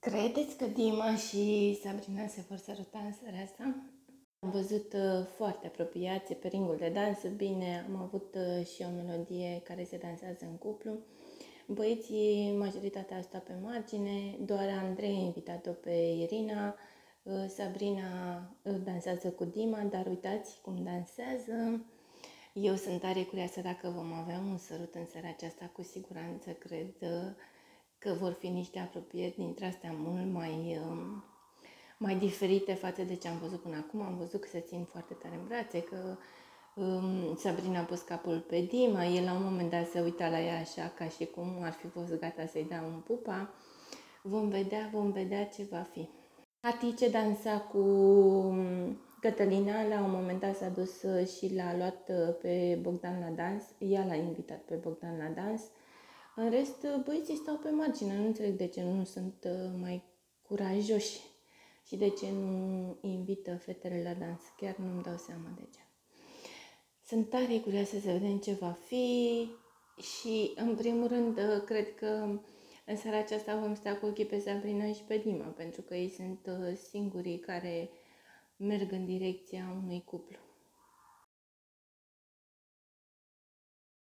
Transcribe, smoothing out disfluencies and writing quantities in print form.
Credeți că Dima și Sabrina se vor săruta în seara asta? Am văzut foarte apropiați pe ringul de dans. Bine, am avut și o melodie care se dansează în cuplu. Băieții, majoritatea a stat pe margine, doar Andrei a invitat-o pe Irina. Sabrina dansează cu Dima, dar uitați cum dansează. Eu sunt tare curioasă dacă vom avea un sărut în seara aceasta, cu siguranță cred că vor fi niște apropieri dintre astea mult mai diferite față de ce am văzut până acum. Am văzut că se țin foarte tare în brațe, că Sabrina a pus capul pe Dima, el la un moment dat se uita la ea așa ca și cum ar fi fost gata să-i dea un pupa. Vom vedea ce va fi. Atice dansa cu Cătălina, la un moment dat s-a dus și l-a luat pe Bogdan la dans, ea l-a invitat pe Bogdan la dans. În rest, băieții stau pe margine, nu înțeleg de ce nu sunt mai curajoși și de ce nu invită fetele la dans, chiar nu-mi dau seama de ce. Sunt tare curioasă să vedem ce va fi și, în primul rând, cred că în seara aceasta vom sta cu ochii pe Sabrina și pe Dima, pentru că ei sunt singurii care merg în direcția unui cuplu.